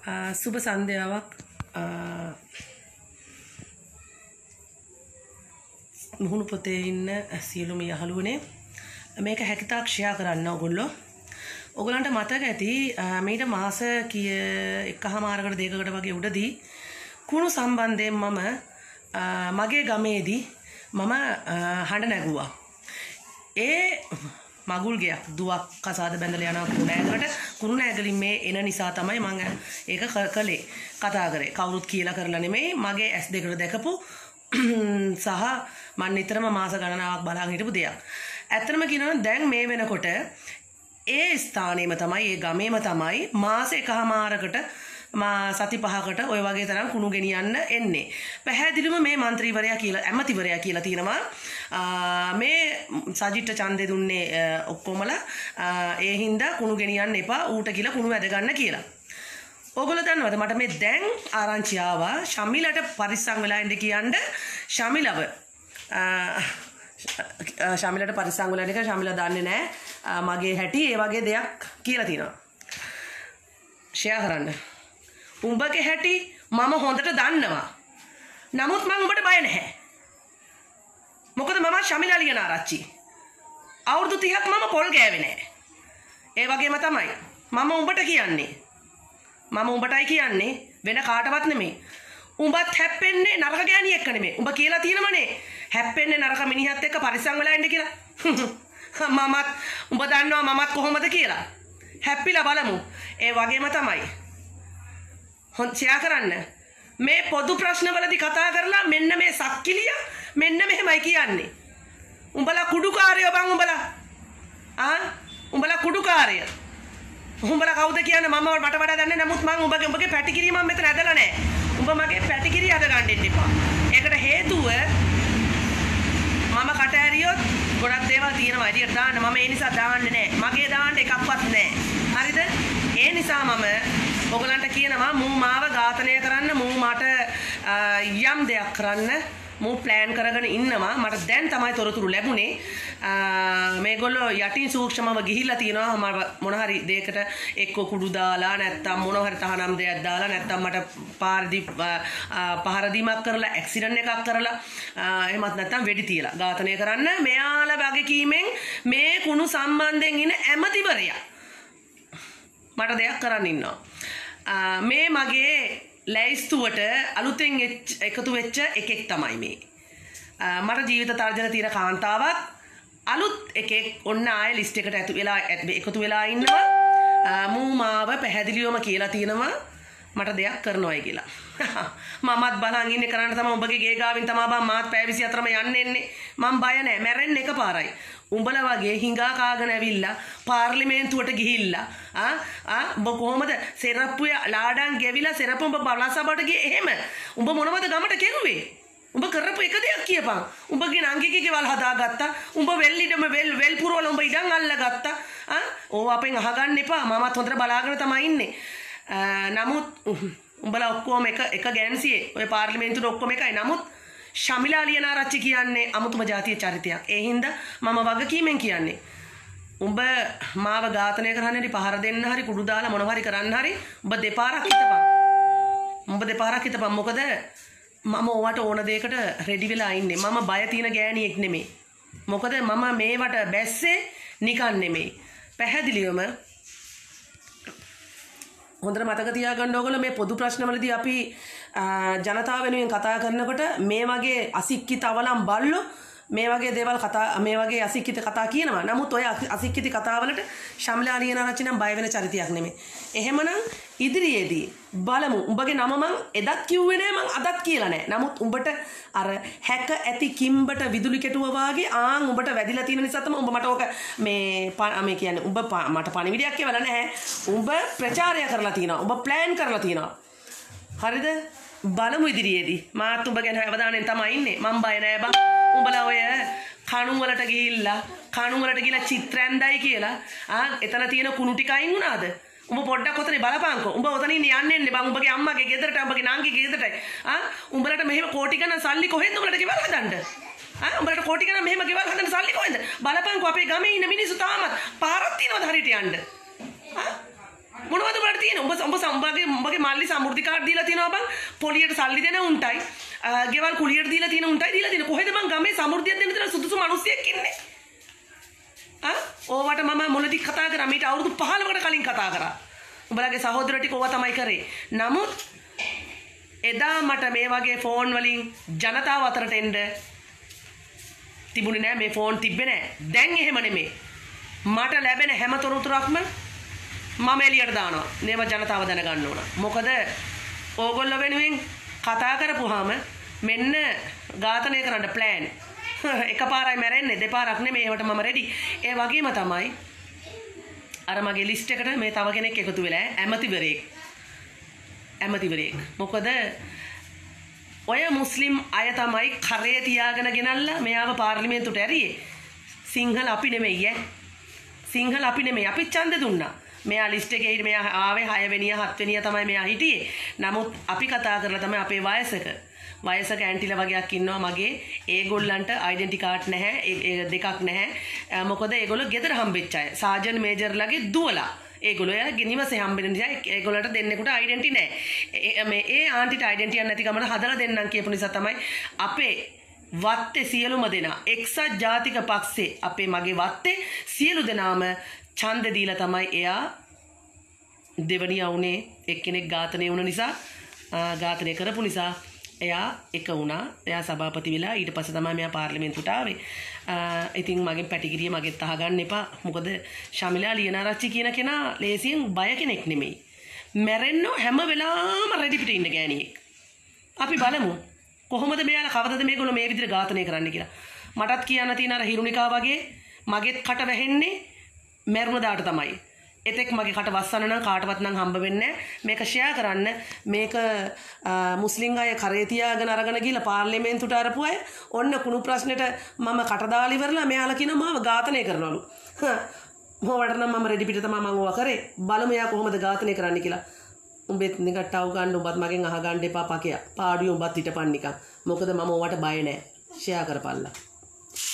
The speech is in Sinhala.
සුබ සන්ධ්‍යාවක් මුහුණු පොතේ ඉන්න සියලුම යහළුවනේ මේක හැකිතාක් ෂෙයා කරන්න ඔයගොල්ලන්ට මතක ඇති මීට මාස එකහමාරකට දෙකකට වගේ උඩදී කුණු සම්බන්ධයෙන් මම මගේ ගමේදී මම හඬ නැගුවා. ඒ මගුල් ගයක් දුවක් කසාද බැඳලා යනවා කුණු නෑගලින් මේ එන නිසා තමයි මම ඒක කළේ කතා කරේ. කවුරුත් කියලා කරලා නෙමෙයි මගේ ඇස් දෙකට දැකපු සහ මම නිතරම මාස ගණනාවක් බලන් හිටපු දෙයක්. ඇත්තටම කියනවා දැන් මේ වෙනකොට ඒ ස්ථානෙම තමයි ඒ ගමේම තමයි මාස එකහමාරකට සති 5කට ඔය වගේ තරම් කුණු ගෙනියන්න එන්නේ. පැහැදිලිවම මේ മന്ത്രിවරයා කියලා ඇමතිවරයා කියලා තියෙනවා මේ සජිත්ට ඡන්දේ දුන්නේ ඔක්කොමලා ඒ හින්දා කුණු ගෙනියන්න එපා ඌට කියලා කුණු වැද ගන්න කියලා. ඕගොල්ලෝ දන්නවද මට මේ දැන් ආරංචි ආවා ශමිලට පරිස්සම් වෙලා ඉන්න කියන්න ශමිලව ශමිලට පරිස්සම් වෙලා ඉන්න ශමිල දන්නේ නැහැ මගේ හැටි ඒ වගේ දෙයක් කියලා තියෙනවා. ෂෙයා කරන්න. උඹගේ හැටි මම හොඳට දන්නවා. නමුත් මම උඹට බය නැහැ. මොකද මම ශමිලා ලියන ආරච්චි. අවුරුදු 30ක් මම පොල් ගෑවේ නැහැ. ඒ වගේම තමයි මම උඹට කියන්නේ. මම උඹටයි කියන්නේ වෙන කාටවත් නෙමෙයි. උඹත් හැප්පෙන්නේ නරක ගෑණි එක්ක නෙමෙයි. උඹ කියලා තියෙනමනේ හැප්පෙන්නේ නරක මිනිහත් එක්ක පරිස්සම් වෙලා ඉන්න කියලා. මමත් උඹ දන්නවා මමත් කොහොමද කියලා. හැප්පිලා බලමු. ඒ වගේම තමයි. ෂෙයා කරන්න. මේ පොදු ප්‍රශ්නවලදී කතා කරලා මෙන්න මේ සක්කිලිය මෙන්න මෙහෙමයි කියන්නේ. උඹලා කුඩුකාරයෝ බං උඹලා. උඹලා කුඩුකාරයෝ. උඹලා කවුද කියන්නේ මම මට වඩා දන්නේ නමුත් මම උඹගේ පැටිකිරිය මම මෙතන ඇදලා නැහැ. උඹ මගේ පැටිකිරිය අද ගන්න දෙන්න එපා. ඒකට හේතුව මම කට ඇරියොත් ගොඩක් දේවල් තියෙනවා එළියට දාන්න මම ඒ නිසා දාන්නේ නැහැ. මගේ දාන්න එකක්වත් නැහැ. හරිද? ඒ නිසා මම ඔයගලන්ට කියනවා මූ මාව ඝාතනය කරන්න මූ මට යම් දෙයක් කරන්න මූ ප්ලෑන් කරගෙන ඉන්නවා. මට දැන් තමයි තොරතුරු ලැබුණේ. මේගොල්ලෝ යටින් සූක්ෂමව ගිහිල්ලා තියෙනවා මොන හරි දෙයකට එක්ක කුඩු දාලා නැත්තම් මොන හරි තහනම් දෙයක් දාලා නැත්තම් මට පාරදී පහර දීමක් කරලා ඇක්සිඩන්ට් එකක් කරලා එහෙමත් නැත්තම් වෙඩි තියලා ඝාතනය කරන්න මෙයාලා වගේ කීමෙන් මේ කුණු සම්බන්ධයෙන් ඉන්න ඇමතිවරයා මට දෙයක් කරන්න ඉන්නවා. මේ මගේ ලැයිස්තුවට අලුතෙන් එකතු වෙච්ච එකෙක් තමයි මේ. මට ජීවිත තර්ජන තියෙන කාන්තාවක් අලුත් එකෙක් ඔන්න ආයෙ ලිස්ට් එකට එකතු වෙලා ඉන්නවා. මූ මාව පැහැදිලිවම කියලා තියෙනවා මට දෙයක් කරනවායි කියලා. මමත් බලන් ඉන්නේ කරන්න තමයි ඔබගේ ගේ ගාවින් තමයි බං මාත් පැය 24ම යන්න එන්නේ. මම බය නැහැ මැරෙන්න එකපාරයි. උඹලා වගේ හිඟා කාගෙන ඇවිල්ලා පාර්ලිමේන්තුවට ගිහිල්ලා උඹ කොහොමද සෙරප්පුය ලාඩන් ගෙවිලා සෙරප්පු උඹ බලසබට ගියේ එහෙම උඹ මොනවද ගමට කෙරුවේ උඹ කරපු එක දෙයක් කියපන් උඹගේ නංගිගේ ගෙවල් හදාගත්තා උඹ වෙල්ලිඩම වෙල් පුරවල උඹ ඉඩම් අල්ලගත්තා ඕව අපෙන් අහගන්න එපා මමත් හොඳට බලාගෙන තමයි ඉන්නේ නමුත් උඹලා ඔක්කොම එක ගෑන්සියේ ඔය පාර්ලිමේන්තුවේ ඔක්කොම එකයි නමුත් ශමිලා ලියනාරච්චි කියන්නේ අමුතුම ජාතිය චරිතයක්. ඒ හින්දා මම වගකීමෙන් කියන්නේ. උඹ මාව ඝාතනය කරන්න හරි පහර දෙන්න හරි කුඩු දාලා මොනවා හරි කරන්න හරි උඹ දෙපාරක් හිතපන්. උඹ දෙපාරක් හිතපන්. මොකද මම ඕවට ඕන දෙයකට රෙඩි වෙලා ඉන්නේ. මම බය තියෙන ගෑණියෙක් නෙමෙයි. මොකද මම මේවට බැස්සේ නිකන් නෙමෙයි. පැහැදිලිවම හොඳට මතක තියාගන්න ඕගොල්ලෝ මේ පොදු ප්‍රශ්නවලදී අපි ජනතාව වෙනුවෙන් කතා කරනකොට මේ වගේ අසික්කිත අවලම් බල්ලෝ මේ වගේ දේවල් මේ වගේ අසික්කිත කතා කියනවා. නමුත් ඔය අසික්කිත කතාවලට ශම්ලා ලියනාරච්චි නම් බය වෙන චරිතයක් නෙමෙයි. එහෙමනම් ඉදිරියේදී බලමු. උඹගේ නම මං එදත් කිව්වේ නෑ මං අදත් කියලා නෑ. නමුත් උඹට අර හැක ඇති කිම්බට විදුලි කෙටුව වාගේ උඹට වැදිලා තියෙන නිසා තමයි උඹ මට ඕක මේ කියන්නේ උඹ මට පණිවිඩයක් කියවලා නැහැ. උඹ ප්‍රචාරය කරලා තියෙනවා. උඹ ප්ලෑන් කරලා තියෙනවා. හරිද? බලමු ඉදිරියේදී. මාත් උඹ ගැන අවධානයෙන් තමයි ඉන්නේ. මං බය නෑ බං. උඹලා ඔය කණු වලට ගිහිල්ලා චිත්‍රැන්දයි කියලා එතන තියෙන කුණු ටික අයින් වුණාද? උඹ පොඩ්ඩක් ඔතනේ බලපංකෝ. උඹ ඔතනින් යන්න එන්නේ බං උඹගේ අම්මගේ ගෙදරට උඹගේ නංගිගේ ගෙදරට. උඹලට මෙහෙම කෝටි ගණන් සල්ලි කොහෙන්ද උඹලට ගෙවල් හදන්න? උඹලට කෝටි ගණන් මෙහෙම ගෙවල් හදන්න සල්ලි කොහෙන්ද? බලපංකෝ අපේ ගමේ ඉන්න මිනිස්සු තාමත් පාරක් තියනවද හරියට යන්න? මොනවද උඹට තියෙන්නේ? උඹගේ මල්ලි සමෘද්ධි කාඩ් දීලා තියෙනවා බං. පොලියට සල්ලි දෙන උන්ටයි. ගෙවල් කුලියට දීලා තියෙන උන්ටයි දීලා තියෙන. කොහෙද මං ගමේ සමෘද්ධියක් දෙන්න තියෙන සුදුසු මිනිස්සෙක් ඉන්නේ? ඕවට මම මොනදී කතා කරා? මීට අවුරුදු 15කට කලින් කතා කරා. උඹලගේ සහෝදර ටික ඕවා තමයි කරේ. නමුත් එදා මට මේ වගේ ෆෝන් වලින් ජනතාව අතරට එන්න තිබුණේ නෑ. මේ ෆෝන් තිබ්බේ නෑ. දැන් එහෙම නෙමෙයි. මට ලැබෙන හැම තොරතුරක්ම මම එළියට දානවා. මේව ජනතාව දැනගන්න ඕන. මොකද ඕගොල්ලෝ වෙනුවෙන් කතා කරපුවාම මෙන්න ඝාතනය කරන්න ප්ලෑන්. එකපාරයි මැරෙන්නේ, දෙපාරක් නෙමෙයි. ඒවට මම රෙඩි. ඒ වගේම තමයි අර මගේ ලිස්ට් එකට මේ තව කෙනෙක් එකතු වෙලා ඇමතිවරයෙක්. මොකද ඔය මුස්ලිම් අය තමයි කරේ තියාගෙන ගෙනල්ලා මෙයාව පාර්ලිමේන්තුවට ඇරියේ. සිංහල අපි නෙමෙයි සිංහල අපි නෙමෙයි. අපි ඡන්ද දුන්නා. මෙයා ලිස්ට් එකේ හිටියේ. මෙයා ආවේ 6 වෙනිය 7 වෙනිය තමයි මෙයා හිටියේ. නමුත් අපි කතා කරලා තමයි අපේ වයසක ඇන්ටිලා වගේක් ඉන්නවා මගේ. ඒගොල්ලන්ට ඩෙන්ටි කාඩ් නැහැ. ඒ දෙකක් නැහැ. මොකද ඒගොල්ලෝ ගෙදර හම්බෙච්ච අය. සාජන් මේජර්ලාගේ දුවලා. ඒගොල්ලෝ නිවසේ හම්බෙන නිසා ඒගොල්ලන්ට දෙන්නෙකුට ඩෙන්ටි නැහැ. මේ ආන්ටිට ඩෙන්ටි යන්න නැති ගමන හදලා දෙන්නම් කියපු නිසා තමයි අපේ වත්තේ සියලුම දෙනා එක්සත් ජාතික පක්ෂේ අපේ මගේ වත්තේ සියලු දෙනාම ඡන්ද දීලා තමයි එයා දෙවනියා උනේ. එක්කෙනෙක් ඝාතනය වුණ නිසා ඝාතනය කරපු නිසා එයා එක වුණා. එයා සභාපති වෙලා ඊට පස්සේ තමයි මෙයා පාර්ලිමේන්තුවට ආවේ. ඉතින් මගෙන් පැටිගිරිය මගෙත් අහගන්න එපා. මොකද ශමිලා ලියනාරච්චි කියන කෙනා ලේසියෙන් බය කෙනෙක් නෙමෙයි. මැරෙන්න හැම වෙලාවම රෙඩි පිට ඉන්න ගෑණියෙක්. අපි බලමු කොහොමද මෙයාලා කවදද මේගොල්ලෝ මේ විදිහට ඝාතනය කරන්න කියලා. මටත් කියන්න තියෙන අර හිරුනිකා වගේ මගෙත් කට වැහෙන්නේ මැරුණ දාට තමයි. එතෙක් මගේ කට වස්සන්න නම් කාටවත් නම් හම්බ වෙන්නේ මේක ෂෙයා කරන්න. මේක මුස්ලිම් අය කරේ තියාගෙන අරගෙන ගිහලා පාර්ලිමේන්තුවට අරපු අය ඔන්න කුණු ප්‍රශ්නෙට මම කට දාලා ඉවරලා මෙයාලා කියනවා මාව ඝාතනය කරනවලු. මොවට නම් මම රෙඩි පිට තමයි මම ඕවා කරේ. බලමු එයා කොහොමද ඝාතනය කරන්න කියලා. උඹෙත් නිකටව ගන්න උඹත් මගෙන් අහගන්න එපා පකයා. පාඩිය උඹත් හිටපන් නිකන්. මොකද මම ඕවට බය නෑ. ෂෙයා කරපල්ලා.